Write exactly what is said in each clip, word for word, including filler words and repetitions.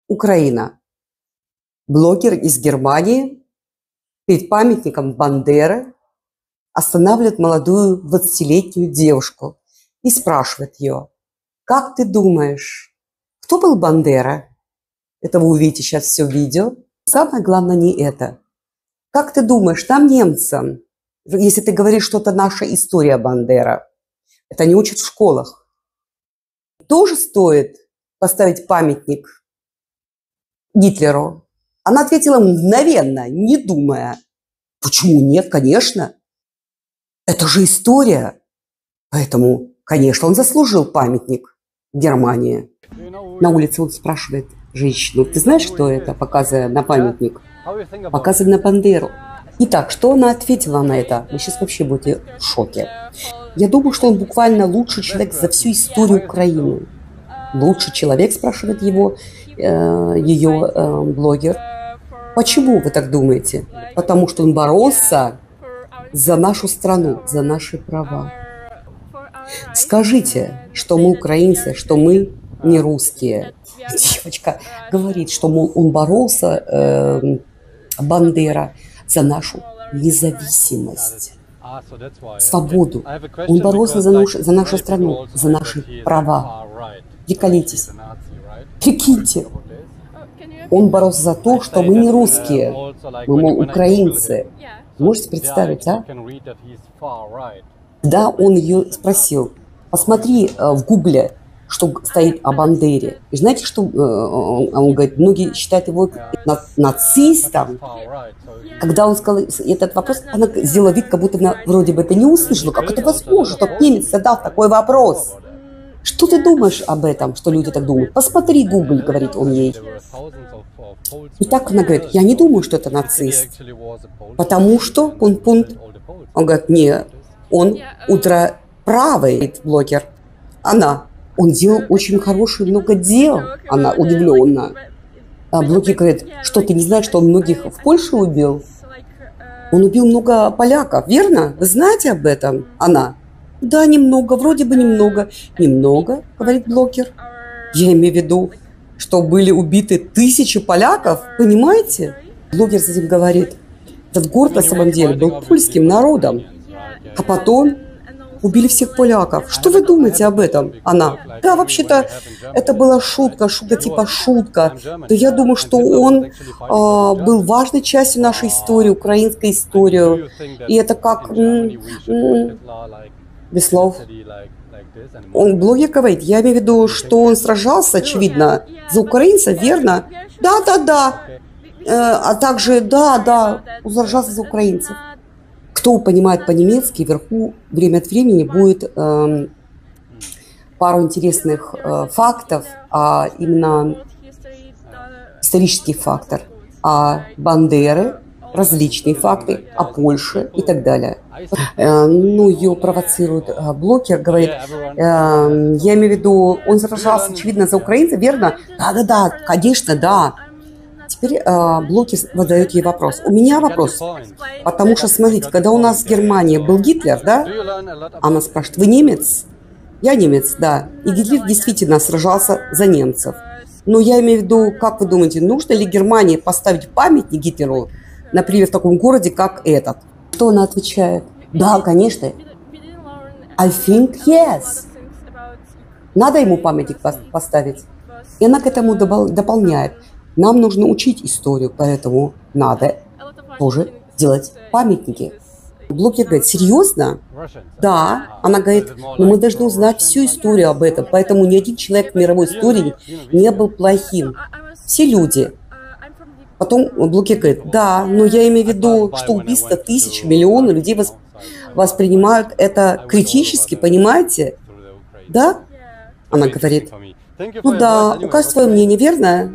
Украина. Блогер из Германии перед памятником Бандеры останавливает молодую двадцатилетнюю девушку и спрашивает ее: как ты думаешь, кто был Бандера? Это вы увидите сейчас все в видео. Самое главное не это. Как ты думаешь, там немцам, если ты говоришь, что это наша история Бандера, это не учат в школах, тоже стоит поставить памятник Гитлеру? Она ответила мгновенно, не думая. Почему нет? Конечно. Это же история. Поэтому, конечно, он заслужил памятник в Германии. На улице он спрашивает женщину: ты знаешь, что это, показывая на памятник? Показывая на Бандеру. Итак, что она ответила на это? Вы сейчас вообще будете в шоке. Я думаю, что он буквально лучший человек за всю историю Украины. Лучший человек, спрашивает его, э, ее э, блогер. Почему вы так думаете? Потому что он боролся за нашу страну, за наши права. Скажите, что мы украинцы, что мы не русские. Девочка говорит, что, мол, он боролся, э, Бандера, за нашу независимость, свободу. Он боролся за, наш, за нашу страну, за наши права. Приколитесь. Прикиньте. Он боролся за то, что мы не русские, мы, мол, украинцы. Можете представить, а? Да, он ее спросил: посмотри э, в гугле, что стоит о Бандере. И знаете, что э, он, он говорит, многие считают его на, нацистом. Когда он сказал этот вопрос, она сделала вид, как будто она вроде бы это не услышала. Как это возможно, что немец задал такой вопрос? Что ты думаешь об этом, что люди так думают? Посмотри Google, говорит он ей. И так она говорит: я не думаю, что это нацист. Потому что, пункт-пункт, он говорит: не, он ультраправый блогер. Она, он делал очень хорошее много дел. Она удивлена. А блогер говорит: что ты не знаешь, что он многих в Польше убил? Он убил много поляков, верно? Вы знаете об этом? Она: да, немного, вроде бы немного. Немного, говорит блогер. Я имею в виду, что были убиты тысячи поляков, понимаете? Блогер затем говорит: этот город на самом деле был польским народом. А потом убили всех поляков. Что вы думаете об этом? Она: да, вообще-то это была шутка, шутка типа шутка. Да я думаю, что он э, был важной частью нашей истории, украинской истории. И это как... М- м- без слов. Он, блогер, говорит: я имею в виду, что он сражался, очевидно, за украинцев, верно? Да, да, да. Э, а также, да, да, он сражался за украинцев. Кто понимает по-немецки, вверху время от времени будет э, пару интересных э, фактов, а именно исторический фактор о Бандере, различные факты о Польше и так далее. Э, ну, ее провоцирует э, блогер, говорит: э, я имею в виду, он сражался, очевидно, за украинцев, верно? Да-да-да, конечно, да. Теперь э, блогер задает ей вопрос. У меня вопрос. Потому что, смотрите, когда у нас в Германии был Гитлер, да? Она спрашивает: вы немец? Я немец, да. И Гитлер действительно сражался за немцев. Но я имею в виду, как вы думаете, нужно ли Германии поставить памятник Гитлеру, например, в таком городе, как этот? Что она отвечает? Да, конечно. I think yes. Надо ему памятник поставить. И она к этому дополняет: нам нужно учить историю, поэтому надо тоже делать памятники. Блогер говорит: серьезно? Да. Она говорит: но мы должны узнать всю историю об этом, поэтому ни один человек в мировой истории не был плохим. Все люди. Потом блогер говорит: да, но я имею в виду, что убийство тысяч, миллионов людей восп... воспринимают это критически, понимаете? Да? Она говорит: ну да, у каждого свое мнение, верно?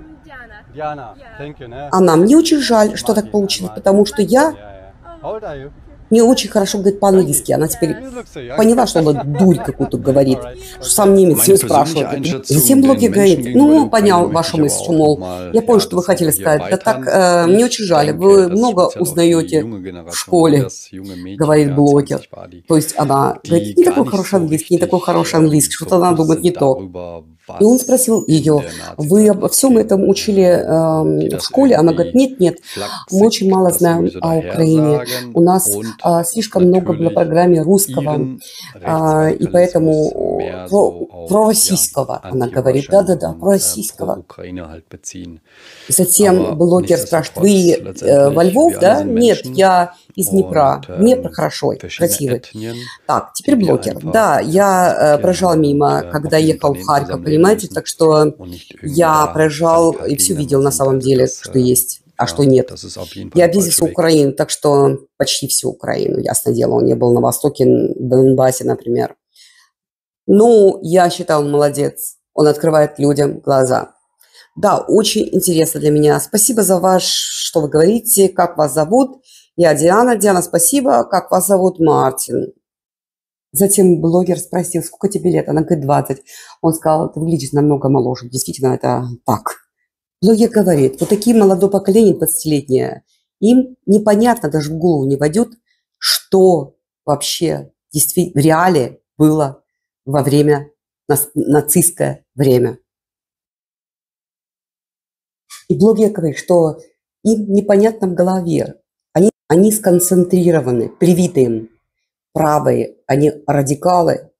Она: мне очень жаль, что так получилось, потому что я не очень хорошо говорит по-английски. Она теперь поняла, что она дурь какую-то говорит, что сам немец ее спрашивает. Затем блогер говорит: ну, понял вашу мысль, что, мол, я понял, что вы хотели сказать. Да так, э, мне очень жаль, вы много узнаете в школе, говорит блогер. То есть она говорит: не такой хороший английский, не такой хороший английский, что-то она думает не то. И он спросил ее: вы обо всем этом учили э, в школе? Она говорит: нет, нет, мы очень мало знаем о Украине. У нас э, слишком много было в программе русского, э, и поэтому про, пророссийского, она говорит. Да-да-да, пророссийского. Затем блогер спрашивает: вы э, во Львов, да? Нет, я из Днепра. Днепр хорошо, красивый. Так, теперь блогер. Да, я э, проезжал мимо, когда ехал в Харьков, понимаете? Так что я проезжал и все видел на самом деле, что есть, а что нет. Я объездил всю Украину, так что почти всю Украину, ясное дело. Он не был на Востоке, в Донбассе, например. Ну, я считаю, он молодец. Он открывает людям глаза. Да, очень интересно для меня. Спасибо за ваш, что вы говорите, как вас зовут. Я Диана. Диана, спасибо. Как вас зовут? Мартин. Затем блогер спросил: сколько тебе лет? Она говорит: двадцать. Он сказал: ты выглядишь намного моложе. Действительно, это так. Блогер говорит: вот такие молодое поколение, двадцатилетнее, им непонятно, даже в голову не войдет, что вообще действительно в реале было во время, нацистское время. И блогер говорит, что им непонятно в голове. Они, они сконцентрированы, привиты им. Правые, они радикалы,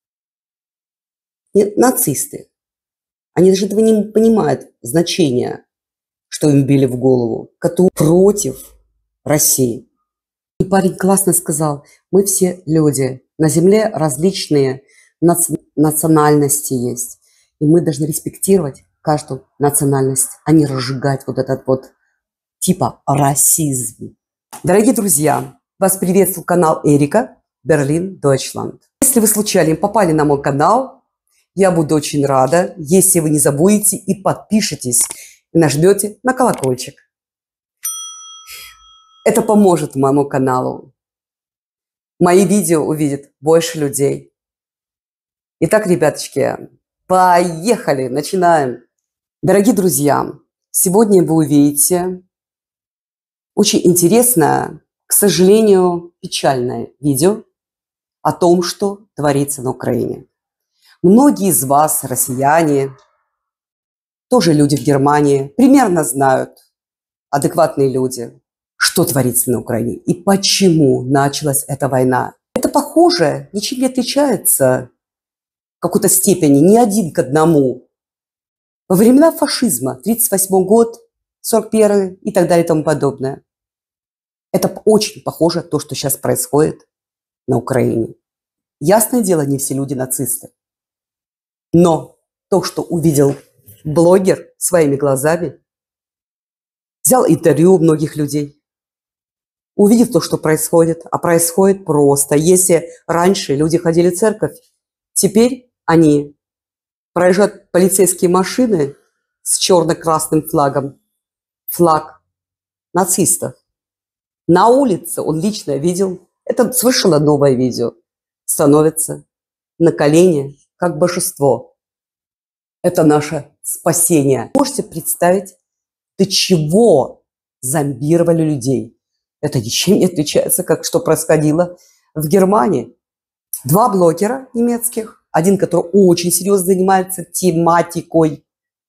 не, нацисты. Они даже этого не понимают значения, что им били в голову, которые против России. И парень классно сказал: мы все люди, на земле различные наци национальности есть, и мы должны респектировать каждую национальность, а не разжигать вот этот вот типа расизм. Дорогие друзья, вас приветствует канал Эрика, Берлин, Дойчланд. Если вы случайно попали на мой канал, я буду очень рада, если вы не забудете и подпишитесь, и нажмете на колокольчик. Это поможет моему каналу. Мои видео увидят больше людей. Итак, ребяточки, поехали, начинаем. Дорогие друзья, сегодня вы увидите очень интересное, к сожалению, печальное видео о том, что творится на Украине. Многие из вас, россияне, тоже люди в Германии, примерно знают, адекватные люди, что творится на Украине и почему началась эта война. Это похоже, ничем не отличается в какой-то степени, не один к одному. Во времена фашизма, тридцать восьмой год, сорок первый и так далее и тому подобное. Это очень похоже на то, что сейчас происходит на Украине. Ясное дело, не все люди нацисты. Но то, что увидел блогер своими глазами, взял интервью у многих людей, увидев то, что происходит, а происходит просто. Если раньше люди ходили в церковь, теперь они проезжают полицейские машины с черно-красным флагом, флаг нацистов. На улице он лично видел, это совершенно новое видео, становится на колени, как божество. Это наше спасение. Можете представить, до чего зомбировали людей? Это ничем не отличается, как что происходило в Германии. Два блогера немецких, один, который очень серьезно занимается тематикой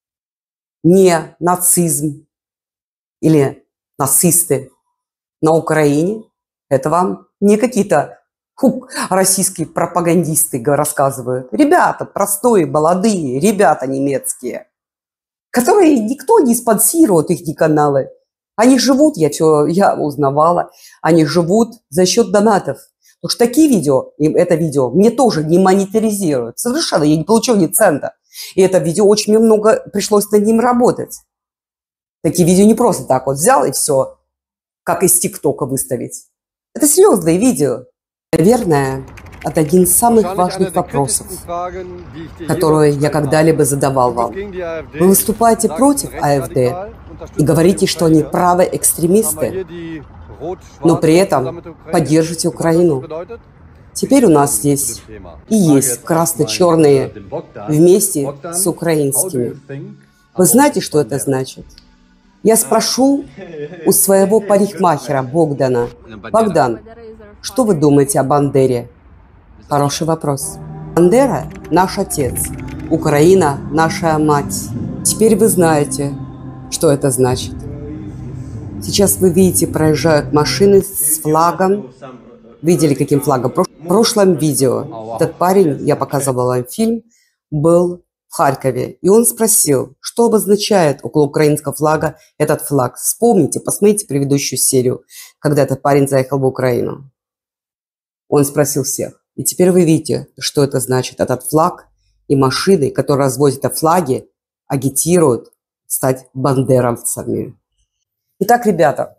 не нацизм или нацисты на Украине. Это вам не какие-то российские пропагандисты рассказывают. Ребята простые, молодые, ребята немецкие, которые никто не спонсирует, их каналы. Они живут, я все, я узнавала, они живут за счет донатов. Потому что такие видео, это видео мне тоже не монетаризируют. Совершенно, я не получил ни цента. И это видео очень много пришлось над ним работать. Такие видео не просто так вот взял и все, как из ТикТока выставить. Это серьезные видео. Наверное, это один из самых важных вопросов, которые я когда-либо задавал вам. Вы выступаете против АфД и говорите, что они правые экстремисты, но при этом поддерживаете Украину. Теперь у нас здесь и есть красно-черные вместе с украинскими. Вы знаете, что это значит? Я спрошу у своего парикмахера Богдана. Богдан, что вы думаете о Бандере? Хороший вопрос. Бандера – наш отец. Украина – наша мать. Теперь вы знаете, что это значит. Сейчас вы видите, проезжают машины с флагом. Видели, каким флагом? В прошлом видео этот парень, я показывала им фильм, был в Харькове. И он спросил, что обозначает около украинского флага этот флаг. Вспомните, посмотрите предыдущую серию, когда этот парень заехал в Украину. Он спросил всех. И теперь вы видите, что это значит. Этот флаг и машины, которые развозят флаги, агитируют стать бандеровцами. Итак, ребята,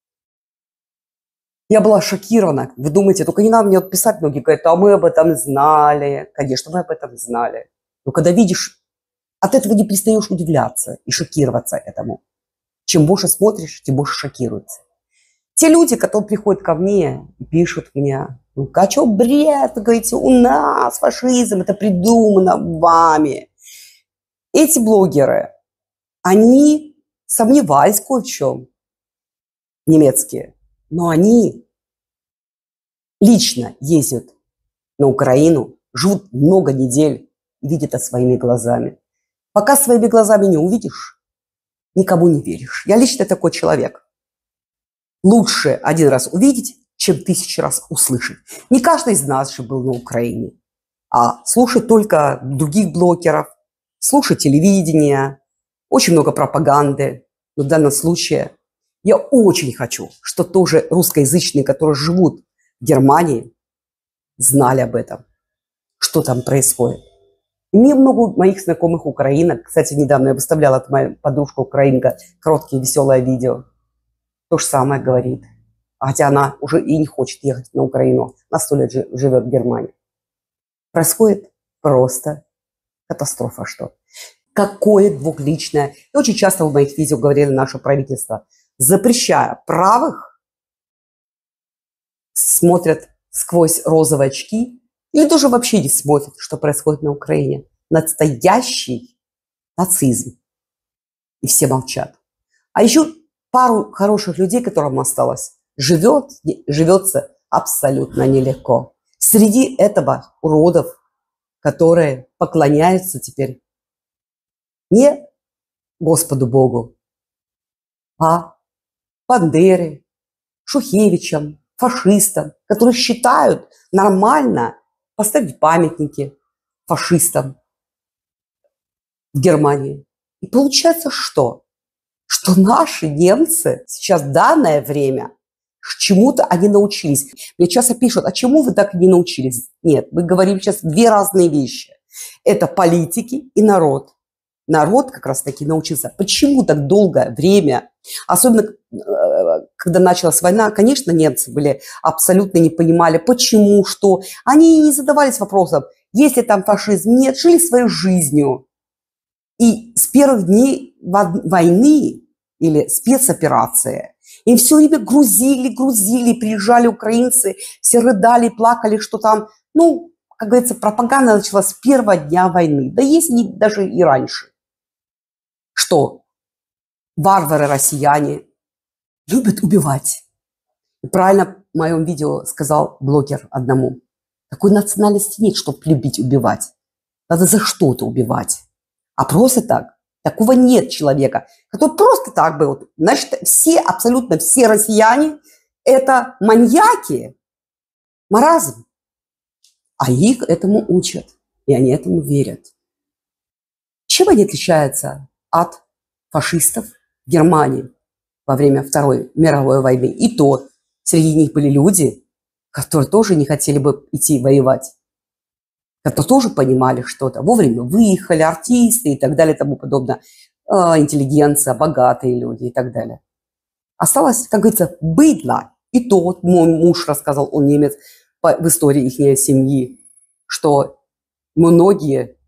я была шокирована. Вы думаете, только не надо мне вот писать, многие говорят, а мы об этом знали. Конечно, мы об этом знали. Но когда видишь, от этого не перестаешь удивляться и шокироваться этому. Чем больше смотришь, тем больше шокируется. Те люди, которые приходят ко мне и пишут мне, ну, а что бред, вы говорите, у нас фашизм, это придумано вами. Эти блогеры, они сомневались кое в чем, немецкие, но они лично ездят на Украину, живут много недель и видят это своими глазами. Пока своими глазами не увидишь, никому не веришь. Я лично такой человек. Лучше один раз увидеть, чем тысячу раз услышать. Не каждый из нас же был на Украине, а слушать только других блогеров, слушать телевидение, очень много пропаганды. Но в данном случае я очень хочу, чтобы тоже русскоязычные, которые живут в Германии, знали об этом, что там происходит. И мне много моих знакомых украинок, кстати, недавно я выставляла, это моя подружка украинка, короткие веселое видео, то же самое говорит. Хотя она уже и не хочет ехать на Украину, на сто лет живет в Германии. Происходит просто катастрофа, что. Какое двухличное. И очень часто в моих видео говорили наше правительство, запрещая правых, смотрят сквозь розовые очки или тоже вообще не смотрят, что происходит на Украине. Настоящий нацизм. И все молчат. А еще пару хороших людей, которым осталось, живет, живется абсолютно нелегко. Среди этого уродов, которые поклоняются теперь не Господу Богу, а Бандере, Шухевичам, фашистам, которые считают нормально поставить памятники фашистам в Германии. И получается что? Что наши немцы сейчас в данное время чему-то они научились. Мне часто пишут, а чему вы так не научились? Нет, мы говорим сейчас две разные вещи. Это политики и народ. Народ как раз таки научился. Почему так долгое время, особенно когда началась война, конечно, немцы были абсолютно не понимали, почему, что. Они не задавались вопросом, есть ли там фашизм, нет, жили своей жизнью. И с первых дней войны или спецоперации им все время грузили, грузили, приезжали украинцы, все рыдали, плакали, что там, ну, как говорится, пропаганда началась с первого дня войны, да если даже и раньше. Что варвары-россияне любят убивать. И правильно в моем видео сказал блогер одному. Такой национальности нет, чтобы любить убивать. Надо за что-то убивать. А просто так. Такого нет человека, который просто так был. Значит, все, абсолютно все россияне – это маньяки, маразм. А их этому учат, и они этому верят. Чем они отличаются от фашистов в Германии во время Второй мировой войны? И то среди них были люди, которые тоже не хотели бы идти воевать. которые тоже понимали что-то, вовремя выехали, артисты и так далее, и тому подобное, интеллигенция, богатые люди и так далее. Осталось, как говорится, быдло. И то вот мой муж рассказал, он немец, в истории их семьи, что многие,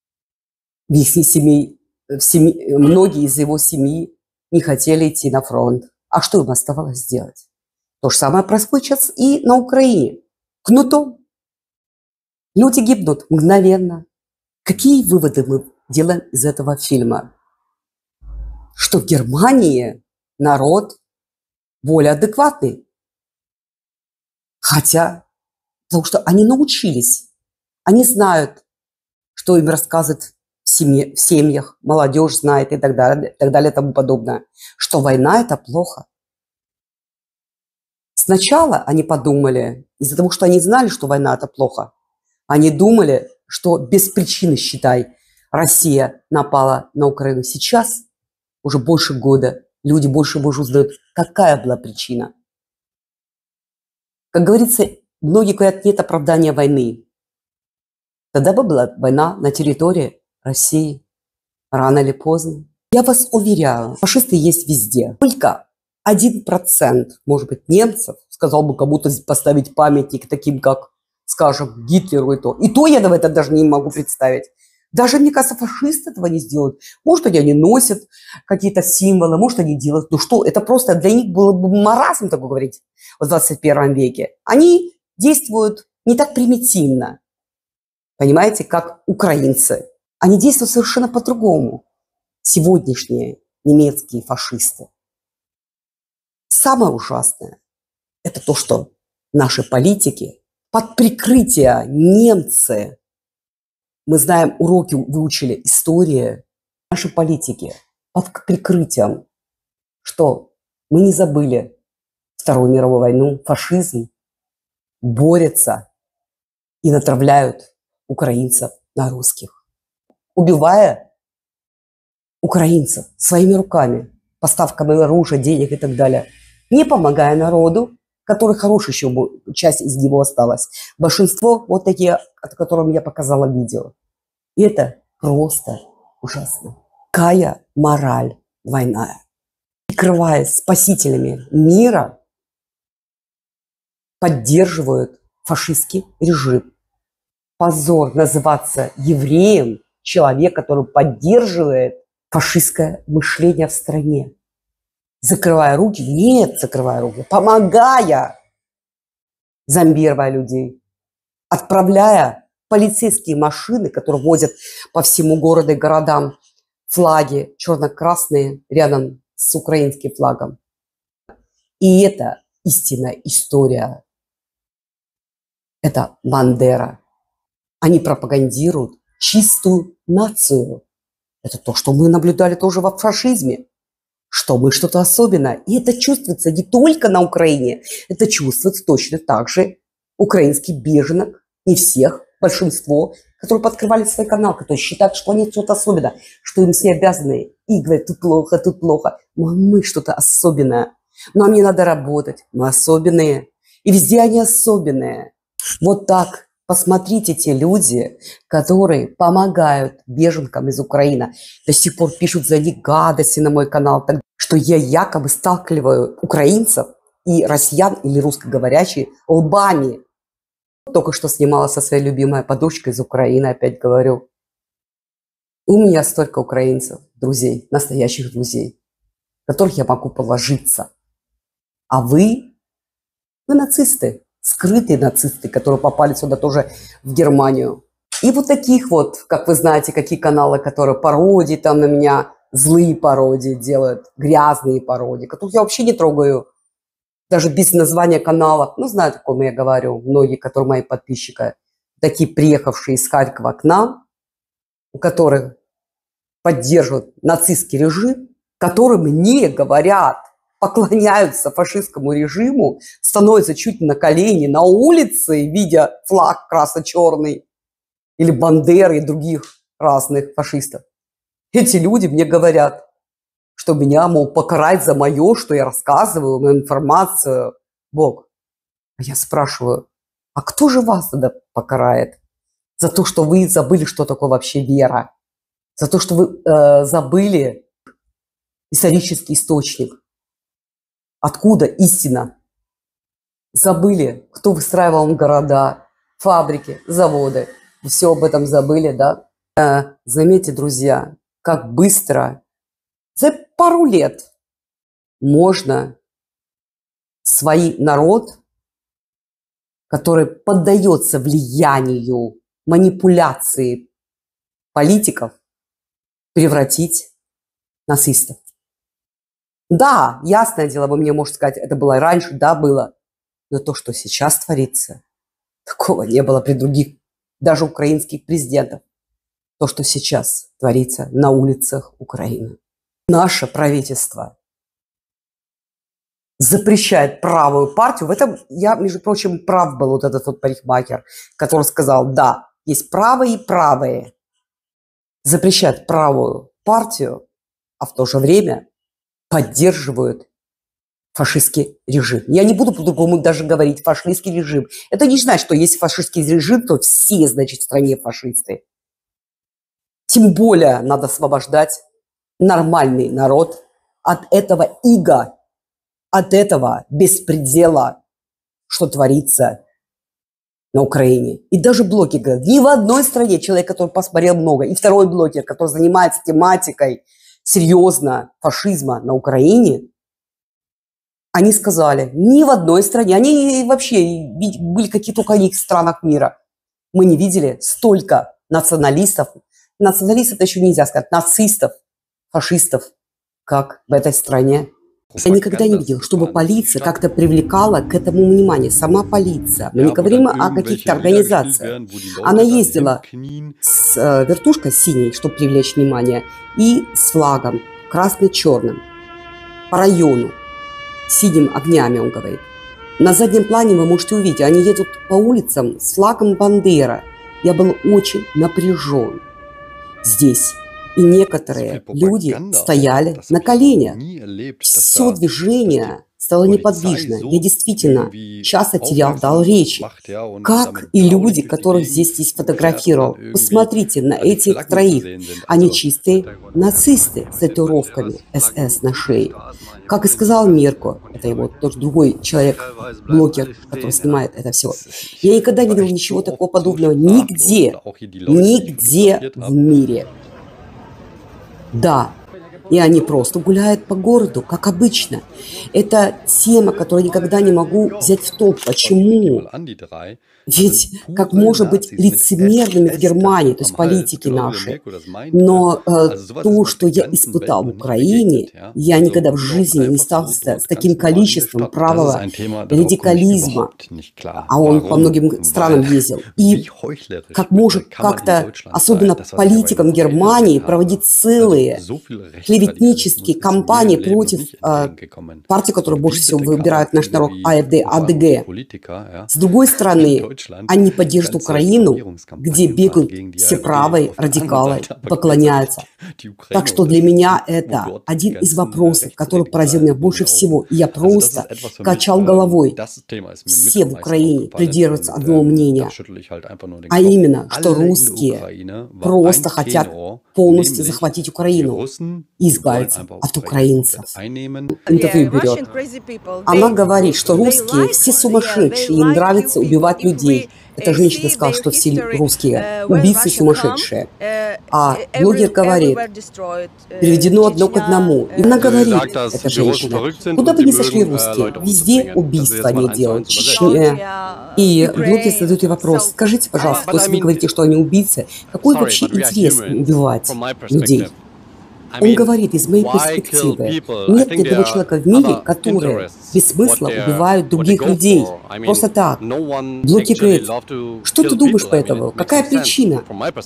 в их семьи, в семьи, многие из его семьи не хотели идти на фронт. А что им оставалось сделать? То же самое происходит сейчас и на Украине. Кнутом. Люди гибнут мгновенно. Какие выводы мы делаем из этого фильма? Что в Германии народ более адекватный. Хотя, потому что они научились. Они знают, что кто им рассказывает в, семье, в семьях, молодежь знает и так далее, и так далее и тому подобное, что война – это плохо. Сначала они подумали, из-за того, что они знали, что война – это плохо, они думали, что без причины, считай, Россия напала на Украину. Сейчас, уже больше года, люди больше и больше узнают, какая была причина. Как говорится, многие говорят, нет оправдания войны. Тогда бы была война на территории России, рано или поздно. Я вас уверяю, фашисты есть везде. Только один процент, может быть, немцев, сказал бы, кому-то поставить памятник таким, как, скажем, Гитлеру и то. И то я в это даже не могу представить. Даже, мне кажется, фашисты этого не сделают. Может, они носят какие-то символы, может, они делают. Ну что, это просто для них было бы маразм, так говорить, в двадцать первом веке. Они действуют не так примитивно, понимаете, как украинцы. Они действуют совершенно по-другому. Сегодняшние немецкие фашисты. Самое ужасное – это то, что наши политики под прикрытие немцы, мы знаем, уроки выучили, история, наши политики под прикрытием, что мы не забыли Вторую мировую войну, фашизм, борются и натравляют украинцев на русских, убивая украинцев своими руками, поставками оружия, денег и так далее, не помогая народу, который хорошая еще часть из него осталась. Большинство вот такие, от которых я показала видео. И это просто ужасно. Какая мораль двойная. Прикрываясь спасителями мира, поддерживают фашистский режим. Позор называться евреем, человек, который поддерживает фашистское мышление в стране. Закрывая руки? Нет, закрывая руки. Помогая, зомбируя людей. Отправляя полицейские машины, которые возят по всему городу и городам флаги черно-красные рядом с украинским флагом. И это истинная история. Это Бандера. Они пропагандируют чистую нацию. Это то, что мы наблюдали тоже во фашизме. Что мы что-то особенное. И это чувствуется не только на Украине. Это чувствуется точно так же украинских беженок. Не всех, большинство, которые подкрывали свой канал, которые считают, что они что-то особенное, что им все обязаны. И говорят, тут плохо, тут плохо. Но мы что-то особенное. Нам не надо работать. Мы особенные. И везде они особенные. Вот так. Посмотрите, те люди, которые помогают беженкам из Украины, до сих пор пишут за них гадости на мой канал, что я якобы сталкиваю украинцев и россиян или русскоговорящих лбами. Только что снимала со своей любимой подружкой из Украины, опять говорю. У меня столько украинцев, друзей, настоящих друзей, которых я могу положиться. А вы, вы нацисты. Скрытые нацисты, которые попали сюда тоже в Германию. И вот таких вот, как вы знаете, какие каналы, которые пародии там на меня, злые пародии делают, грязные пародии, которых я вообще не трогаю, даже без названия канала. Ну, знают, о ком я говорю, многие, которые мои подписчики, такие приехавшие из Харькова к нам, у которых поддерживают нацистский режим, которые мне говорят, поклоняются фашистскому режиму, становятся чуть на колени на улице, видя флаг красно-черный или Бандеры и других разных фашистов. Эти люди мне говорят, что меня, мол, покарать за мое, что я рассказываю, мою информацию, Бог. А я спрашиваю, а кто же вас тогда покарает? За то, что вы забыли, что такое вообще вера? За то, что вы э, забыли исторический источник? Откуда истина? Забыли, кто выстраивал города, фабрики, заводы. Все об этом забыли, да? Э, заметьте, друзья, как быстро, за пару лет можно свой народ, который поддается влиянию, манипуляции политиков, превратить в нацистов. Да, ясное дело, вы мне можете сказать, это было и раньше, да, было. Но то, что сейчас творится, такого не было при других, даже украинских президентов. то, что сейчас творится на улицах Украины. Наше правительство запрещает правую партию. В этом я, между прочим, прав был вот этот вот парикмахер, который сказал, да, есть правые и правые. Запрещают правую партию, а в то же время поддерживают фашистский режим. Я не буду по-другому даже говорить фашистский режим. Это не значит, что есть фашистский режим, то все, значит, в стране фашисты. Тем более надо освобождать нормальный народ от этого ига, от этого беспредела, что творится на Украине. И даже блогеры говорят, ни в одной стране человек, который посмотрел много, и второй блогер, который занимается тематикой серьезно фашизма на Украине, они сказали, ни в одной стране, они вообще были какие-то только них странах мира, мы не видели столько националистов, националистов это еще нельзя сказать, нацистов, фашистов, как в этой стране. Я никогда не видел, чтобы полиция как-то привлекала к этому внимание. Сама полиция. Мы не говорим о каких-то организациях. Она ездила с э, вертушкой синей, чтобы привлечь внимание, и с флагом красно-черным по району. Синим огнями, он говорит. На заднем плане вы можете увидеть, они едут по улицам с флагом Бандера. Я был очень напряжен здесь. И некоторые люди стояли на коленях. Все движение стало неподвижно. Я действительно часто терял дар речи. Как и люди, которых здесь здесь фотографировал. Посмотрите на этих троих. Они чистые нацисты с татуировками эс эс на шее. Как и сказал Мирко, это его тоже другой человек, блогер, который снимает это все. Я никогда не видел ничего такого подобного нигде, нигде в мире. Да, и они просто гуляют по городу, как обычно. Это тема, которую я никогда не могу взять в толк. Почему? Ведь как может быть лицемерными в Германии, то есть политики наши. Но э, то, что я испытал в Украине, я никогда в жизни не сталкивался с таким количеством правого радикализма. А он по многим странам ездил. И как может как-то, особенно политикам Германии, проводить целые клеветнические кампании против э, партии, которую больше всего выбирает наш народ, а эф дэ, а дэ гэ. С другой стороны, они поддерживают Украину, где бегают все правые радикалы, поклоняются. Так что для меня это один из вопросов, который поразил меня больше всего. И я просто качал головой. Все в Украине придерживаются одного мнения, а именно, что русские просто хотят полностью захватить Украину и избавиться от украинцев. Интервью берет. Она говорит, что русские все сумасшедшие, им нравится убивать людей. Эта женщина сказала, что все русские убийцы сумасшедшие. А блогер говорит, переведено одно к одному. И она говорит, эта женщина, куда бы ни сошли русские, везде убийства они делают, в Чечне. И блогер задает ей вопрос, скажите, пожалуйста, если вы говорите, что они убийцы, какой вообще интерес убивать людей? Он говорит, из моей перспективы, нет ни одного человека в мире, который без смысла убивает других людей. Просто так. Блогер говорит, что ты думаешь по этому? Какая причина?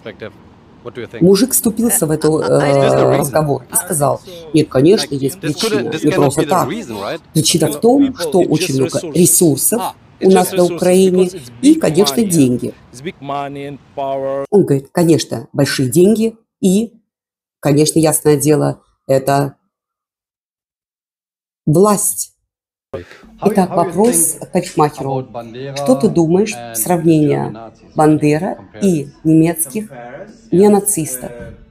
Мужик вступился в этот э, разговор и сказал, нет, конечно, есть причина, не просто так. Причина в том, что очень много ресурсов у нас на Украине и, конечно, деньги. Он говорит, конечно, большие деньги и, конечно, ясное дело, это власть. Итак, вопрос к парикмахеру. Что ты думаешь в сравнении Бандера и немецких неонацистов?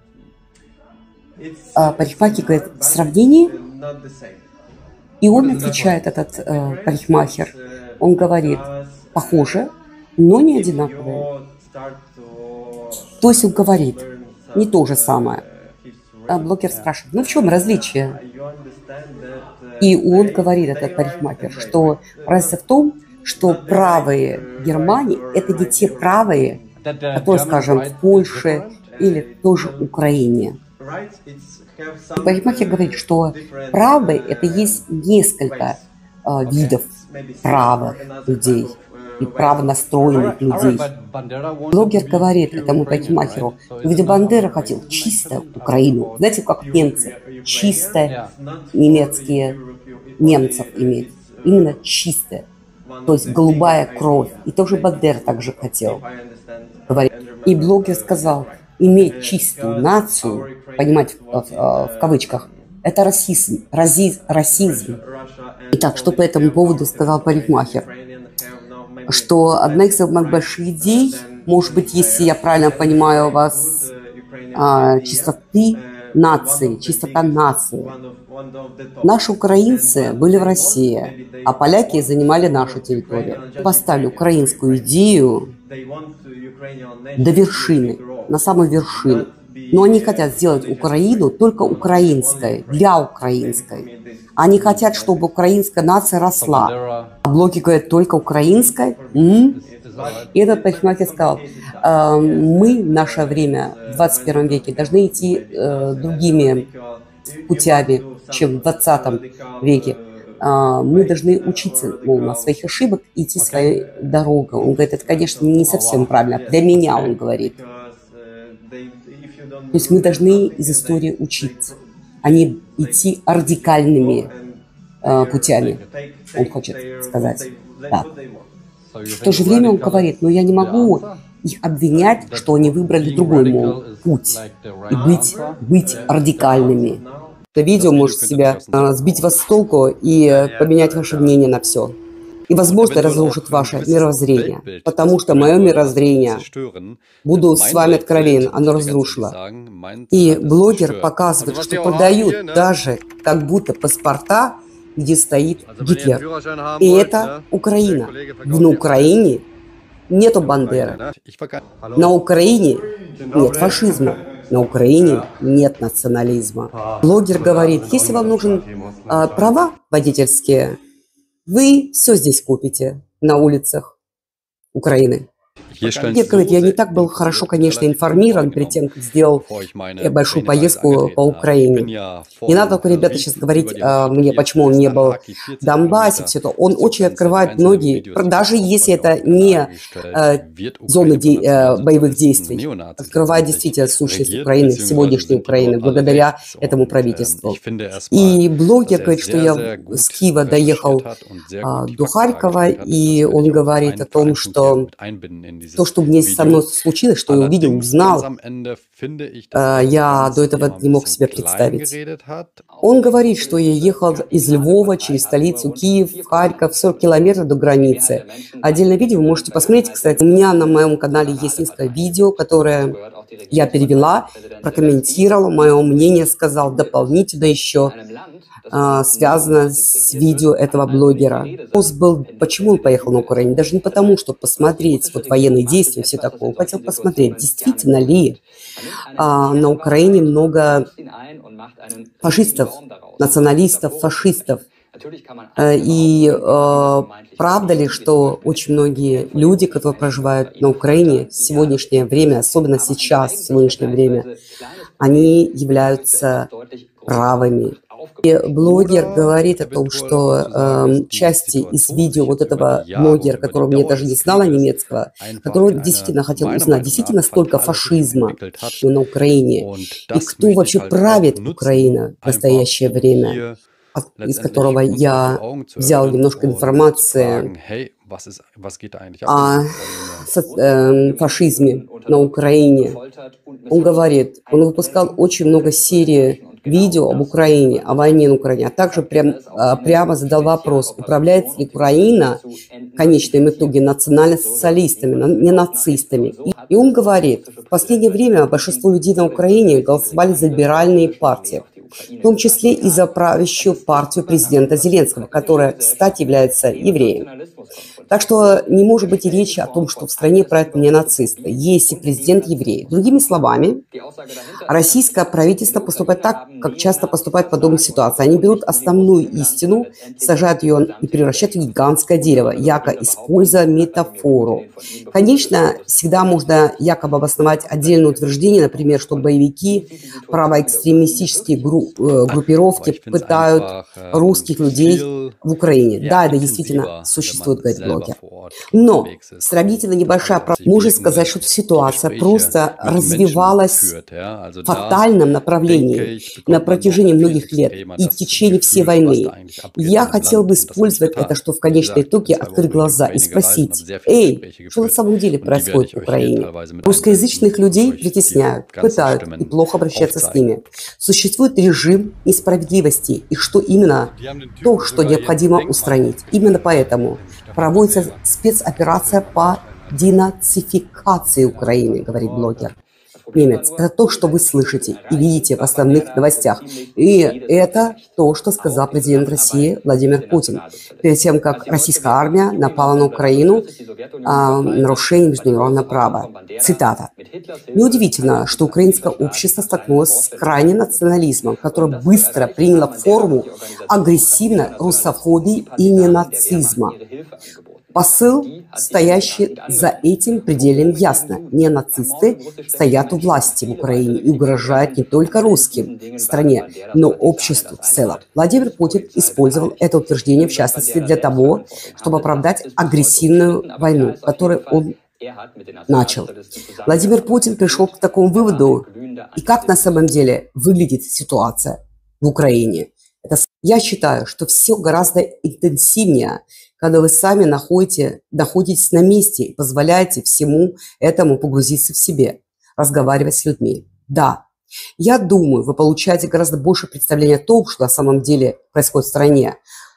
А парикмахер говорит, в сравнении? И он отвечает, этот э, парикмахер, он говорит, похоже, но не одинаковые. То есть он говорит, не то же самое. А блогер спрашивает, ну в чем различие? И он говорит, этот парикмахер, что разница в том, что правые в Германии – это не те правые, которые, скажем, в Польше или тоже в Украине. И парикмахер говорит, что правые – это есть несколько э, видов правых людей. и правонастроенных людей. Блогер говорит этому парикмахеру, ведь Бандера хотел чисто Украину. Знаете, как немцы, чисто немецкие немцев иметь. Именно чистое. То есть голубая кровь. И тоже Бандера также хотел. Говорит. И блогер сказал, иметь чистую нацию, понимаете, в, в кавычках, это расизм, рази, расизм. Итак, что по этому поводу сказал парикмахер? Что одна из самых больших идей, может быть, если я правильно понимаю вас, а, чистоты нации, чистота нации. Наши украинцы были в России, а поляки занимали нашу территорию. Поставили украинскую идею до вершины, на самой вершине. Но они хотят сделать Украину только украинской, для украинской. Они хотят, чтобы украинская нация росла. А блоки говорят, только украинской? М-м? И этот парикмахер сказал, э, мы в наше время, в двадцать первом веке, должны идти э, другими путями, чем в двадцатом веке. Э, мы должны учиться, мол, на своих ошибок, идти своей дорогой. Он говорит, это, конечно, не совсем правильно. Для меня, он говорит. То есть мы должны из истории учиться, а не идти радикальными э, путями, он хочет сказать. Да. В то же время он говорит, но я не могу их обвинять, что они выбрали другой, мол, путь, и быть, быть радикальными. Это видео может себя э, сбить вас с толку и поменять ваше мнение на все. И, возможно, разрушит ваше мировоззрение, потому что мое мировоззрение, буду с вами откровенен, оно разрушило. И блогер показывает, что продают даже как будто паспорта, где стоит Гитлер. И это Украина. На Украине нету Бандеры. На Украине нет фашизма. На Украине нет национализма. Блогер говорит, если вам нужны а, права водительские, вы все здесь купите на улицах Украины. Нет, говорит, я не так был хорошо, конечно, информирован перед тем, как сделал большую поездку по Украине. Не надо только, ребята, сейчас говорить а, мне, почему он не был в Донбассе, все это. Он очень открывает многие, даже если это не а, зоны де, а, боевых действий, открывает действительно сущность Украины, сегодняшней Украины, благодаря этому правительству. И блогер говорит, что я с Киева доехал а, до Харькова, и он говорит о том, что то, что мне со мной случилось, что я увидел, узнал, я до этого не мог себе представить. Он говорит, что я ехал из Львова через столицу Киев, Харьков, сорок километров до границы. Отдельное видео вы можете посмотреть, кстати. У меня на моем канале есть несколько видео, которые я перевела, прокомментировала, мое мнение сказал дополнительно еще, связано с видео этого блогера. Вопрос был, почему он поехал на Украину? Даже не потому, чтобы посмотреть вот военные действия, все такое. Он хотел посмотреть, действительно ли а, на Украине много фашистов, националистов, фашистов. И э, правда ли, что очень многие люди, которые проживают на Украине в сегодняшнее время, особенно сейчас, в сегодняшнее время, они являются правыми. И блогер говорит о том, что э, части из видео вот этого блогера, которого мне даже не знала немецкого, которого действительно хотел узнать, действительно столько фашизма на Украине, и кто вообще правит Украиной в настоящее время, из которого я взял немножко информации о э, фашизме на Украине. Он говорит, он выпускал очень много серий видео об Украине, о войне на Украине, а также прям, прямо задал вопрос, управляется ли Украина в конечном итоге национально-социалистами, не нацистами. И он говорит, в последнее время большинство людей на Украине голосовали за либеральные партии, в том числе и за правящую партию президента Зеленского, которая, кстати, является евреем. Так что не может быть и речи о том, что в стране правят не нацисты, если президент еврей. Другими словами, российское правительство поступает так, как часто поступает в подобных ситуациях. Они берут основную истину, сажают ее и превращают в гигантское дерево, якобы используя метафору. Конечно, всегда можно якобы обосновать отдельное утверждение, например, что боевики, правоэкстремистические группы, гру- э, группировки пытают русских людей в Украине. Да, это действительно существует, говорит блогер. Но сравнительно небольшая проблема. Можно сказать, что ситуация просто развивалась в фатальном направлении на протяжении многих лет и в течение всей войны. Я хотел бы использовать это, что в конечном итоге открыть глаза и спросить: эй, что на самом деле происходит в Украине? Русскоязычных людей притесняют, пытают и плохо обращаются с ними. Существует режим несправедливости, и что именно то, что необходимо устранить. Именно поэтому проводится спецоперация по денацификации Украины, говорит блогер. Немец. Это то, что вы слышите и видите в основных новостях. И это то, что сказал президент России Владимир Путин перед тем, как российская армия напала на Украину а, нарушение международного права. Цитата. Неудивительно, что украинское общество столкнулось с крайним национализмом, который быстро приняло форму агрессивной русофобии и ненацизма. Посыл, стоящий за этим, пределен ясно. Неонацисты стоят у власти в Украине и угрожают не только русским в стране, но обществу в целом. Владимир Путин использовал это утверждение, в частности, для того, чтобы оправдать агрессивную войну, которую он начал. Владимир Путин пришел к такому выводу. И как на самом деле выглядит ситуация в Украине? Это, я считаю, что все гораздо интенсивнее, когда вы сами находите, находитесь на месте и позволяете всему этому погрузиться в себе, разговаривать с людьми. Да, я думаю, вы получаете гораздо больше представления о том, что на самом деле происходит в стране,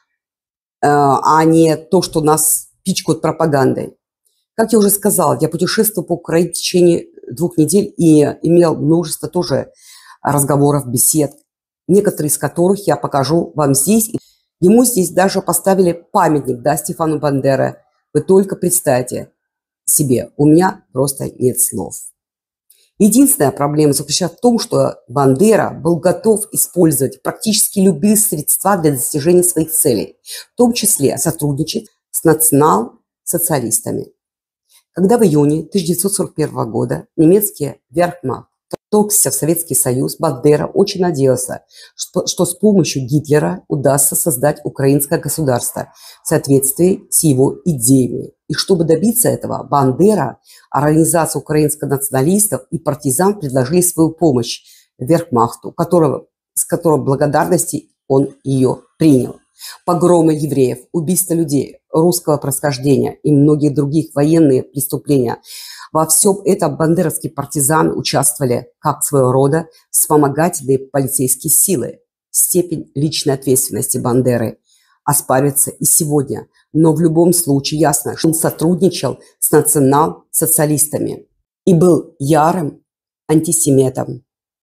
а не то, что нас пичкают пропагандой. Как я уже сказала, я путешествовал по Украине в течение двух недель и имел множество тоже разговоров, бесед, некоторые из которых я покажу вам здесь. Ему здесь даже поставили памятник, да, Стефану Бандере. Вы только представьте себе, у меня просто нет слов. Единственная проблема заключается в том, что Бандера был готов использовать практически любые средства для достижения своих целей, в том числе сотрудничать с национал-социалистами. Когда в июне тысяча девятьсот сорок первого года немецкий верхмахт вторгся в Советский Союз, Бандера очень надеялся, что, что с помощью Гитлера удастся создать украинское государство в соответствии с его идеями. И чтобы добиться этого, Бандера, организация украинских националистов и партизан предложили свою помощь верхмахту, которого, с которой благодарности он ее принял. Погромы евреев, убийства людей русского происхождения и многие другие военные преступления. Во всем этом бандеровские партизаны участвовали как своего рода вспомогательные полицейские силы. Степень личной ответственности Бандеры оспаривается и сегодня. Но в любом случае ясно, что он сотрудничал с национал-социалистами и был ярым антисемитом.